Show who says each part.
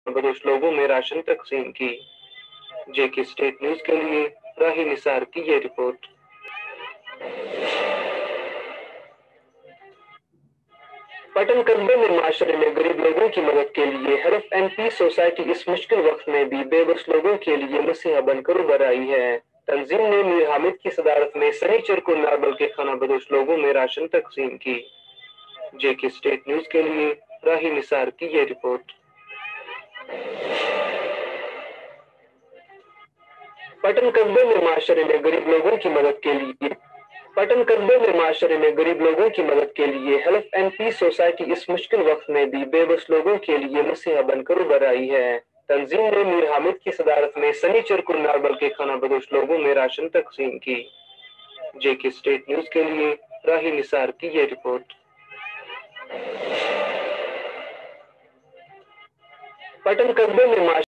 Speaker 1: बदोश लोगों में राशन तकसीम की। जेके स्टेट न्यूज के लिए राही निसार की ये रिपोर्ट। पटन कस्बे में माशरे में गरीब लोगों की मदद के लिए हेल्प एंड पीस सोसाइटी इस मुश्किल वक्त में भी बेबस लोगों के लिए मसीहा बनकर उभर आई है। तंजीम ने मीर हामिद की सदारत में शनिचर को नारबल के खाना बदोश लोगों में राशन तकसीम की। जेके स्टेट न्यूज के लिए राही निसार की ये रिपोर्ट। पटन कस्बे में माशरे में गरीब लोगों की मदद के लिए हेल्प एंड पीस सोसाइटी इस मुश्किल वक्त में भी बेबस लोगों के लिए मसीहा बनकर उभर आई है। तंजीम ने मीर हामिद की सदारत में शनिचर को नारबल के खाना बदोश लोगों में राशन तकसीम की। जेके स्टेट न्यूज के लिए राही निसार की ये रिपोर्ट। पटन कस्बे में